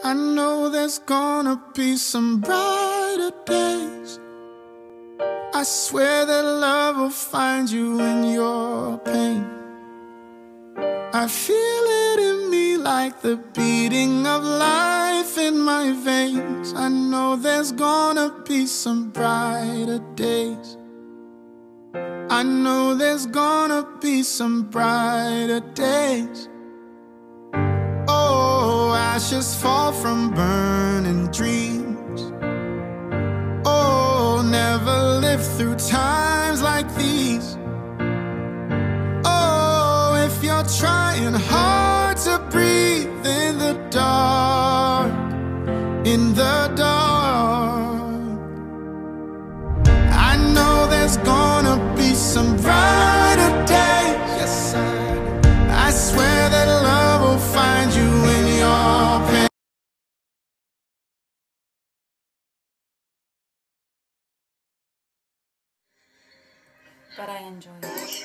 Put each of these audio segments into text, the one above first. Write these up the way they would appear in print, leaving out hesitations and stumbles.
I know there's gonna be some brighter days. I swear that love will find you in your pain. I feel it in me like the beating of life in my veins. I know there's gonna be some brighter days. I know there's gonna be some brighter days. Oh, ashes fall from burning dreams. Oh, never lived through times like these. Oh, if you're trying hard to breathe in the dark, in the dark, I know there's gonna be some brighter days. Yes, I swear that love will find you in your pain. But I enjoy it.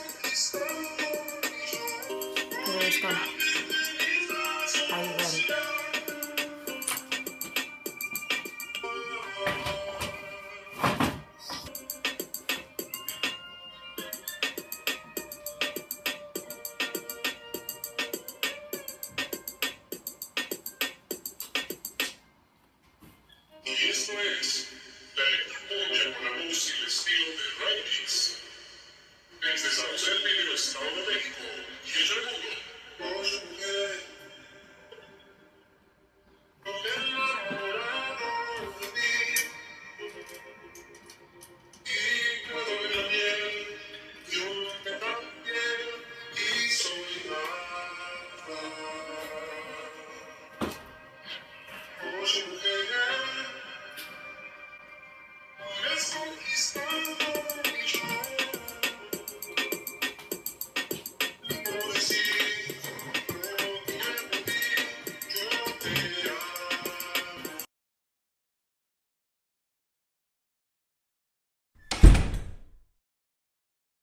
Okay, let's go. Are you ready?